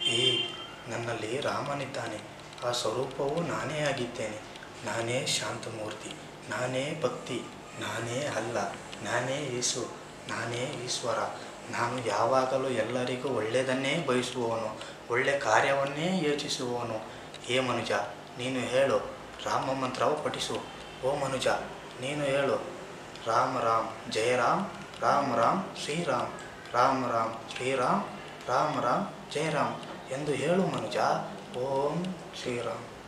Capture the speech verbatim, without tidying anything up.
ಈ ನನ್ನಲ್ಲಿ ರಾಮನಿದ್ದಾನೆ, ಆ ಸ್ವರೂಪವು ನಾನೇ ಆಗಿದ್ದೇನೆ. ನಾನೇ ಶಾಂತಮೂರ್ತಿ, ನಾನೇ ಭಕ್ತಿ, ನಾನೇ ಅಲ್ಲ, ನಾನೇ ಯೇಸು, ನಾನೇ ಈಶ್ವರ. ನಾನು ಯಾವಾಗಲೂ ಎಲ್ಲರಿಗೂ ಒಳ್ಳೆಯದನ್ನೇ ಬಯಸುವವನು, ಒಳ್ಳೆಯ ಕಾರ್ಯವನ್ನೇ ಯೋಚಿಸುವವನು. ಹೇ ಮನುಜ, ನೀನು ಹೇಳು, ರಾಮ ಮಂತ್ರವು ಪಠಿಸು. ಓ ಮನುಜ, ನೀನು ಹೇಳು, ರಾಮ ರಾಮ್ ಜಯ ರಾಮ್, ರಾಮ ರಾಮ್ ಶ್ರೀರಾಮ್, ರಾಮ ರಾಮ್ ಶ್ರೀರಾಮ್, ರಾಮ ರಾಮ್ ಜಯ ರಾಮ್ ಎಂದು ಹೇಳು ಮನುಜ. ಓಂ ಶ್ರೀರಾಮ್.